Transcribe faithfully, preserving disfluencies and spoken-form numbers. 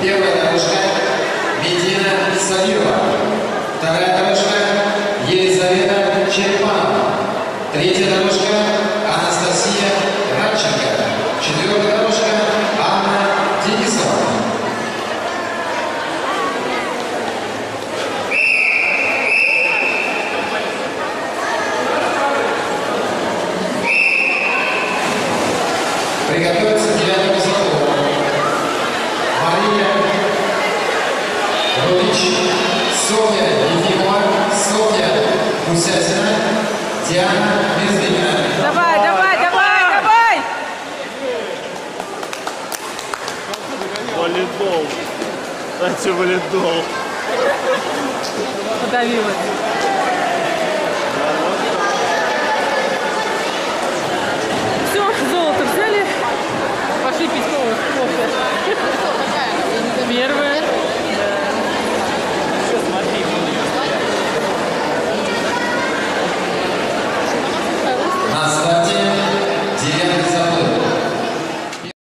Первая дорожка Медина Савирова. Вторая дорожка Елизавета Черепанова. Третья дорожка Анастасия Радченко. Четвертая дорожка Анна Денисова. Приготовиться к девятому заходу. Мария Рудич, Софья Ефимова, Софья Гусятина, Диана Мерзликина. Давай, давай, давай, давай! Волейбол. Дайте волейбол. Подавилась.